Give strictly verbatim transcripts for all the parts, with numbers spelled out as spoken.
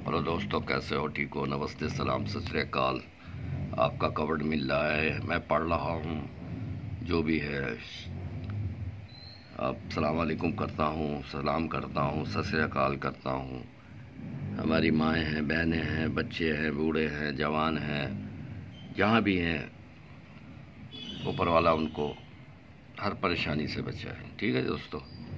Hello दोस्तों, कैसे हो? ठीक हो? नमस्ते, सलाम, सत श्री अकाल। आपका कवर्ड मिल रहा है, मैं पढ़ रहा हूँ। जो भी है, अब सलाम वालेकुम करता हूँ, सलाम करता हूँ, सत श्री अकाल करता हूँ। हमारी माएँ हैं, बहनें हैं, बच्चे हैं, बूढ़े हैं, जवान हैं, जहाँ भी हैं, ऊपर वाला उनको हर परेशानी से बचाए। ठीक है दोस्तों।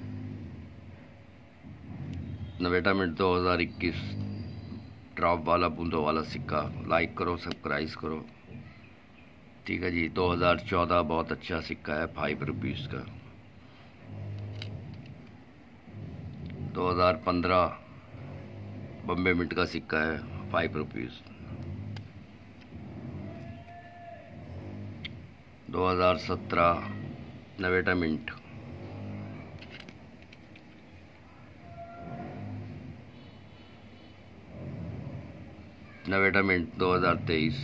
नवेटा मिनट दो हज़ार इक्कीस ड्रॉप वाला बूंदों वाला सिक्का। लाइक करो, सब्सक्राइब करो। ठीक है जी। दो हज़ार चौदह बहुत अच्छा सिक्का है, फाइव रुपीज़ का। दो हज़ार पंद्रह बम्बे मिंट का सिक्का है, फाइव रुपीज़। दो हज़ार सत्रह नवेटा मिंट। नवेटा मिंट दो हज़ार तेईस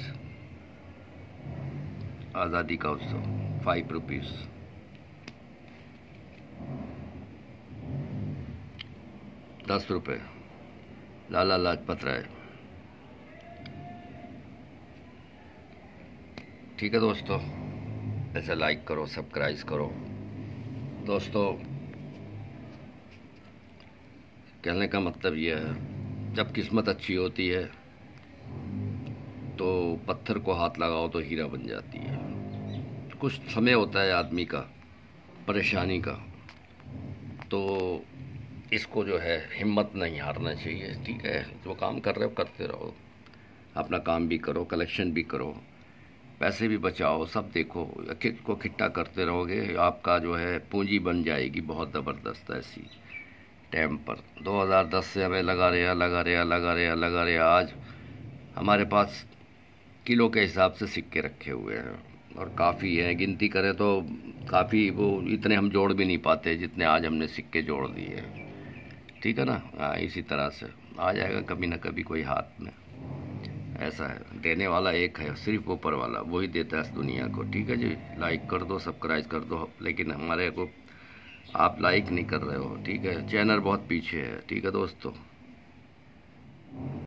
आज़ादी का उत्सव, फाइव रुपीज़। दस रुपये लाला लाजपत राय। ठीक है दोस्तों, ऐसे लाइक करो, सब्सक्राइब करो। दोस्तों, कहने का मतलब यह है, जब किस्मत अच्छी होती है तो पत्थर को हाथ लगाओ तो हीरा बन जाती है। कुछ समय होता है आदमी का परेशानी का, तो इसको जो है हिम्मत नहीं हारना चाहिए। ठीक है, जो काम कर रहे हो करते रहो, अपना काम भी करो, कलेक्शन भी करो, पैसे भी बचाओ, सब देखो। किट को खिट्टा करते रहोगे, आपका जो है पूंजी बन जाएगी बहुत ज़बरदस्त ऐसी टाइम पर। दो हज़ार दस से हमें लगा रहा लगा रहा लगा रहा लगा रहा आज हमारे पास किलो के हिसाब से सिक्के रखे हुए हैं, और काफ़ी हैं। गिनती करें तो काफ़ी, वो इतने हम जोड़ भी नहीं पाते जितने आज हमने सिक्के जोड़ दिए हैं। ठीक है ना? हाँ, इसी तरह से आ जाएगा कभी ना कभी कोई हाथ में। ऐसा है, देने वाला एक है, सिर्फ ऊपर वाला, वही देता है इस दुनिया को। ठीक है जी। लाइक कर दो, सब्सक्राइब कर दो, लेकिन हमारे को आप लाइक नहीं कर रहे हो। ठीक है, चैनल बहुत पीछे है। ठीक है दोस्तों।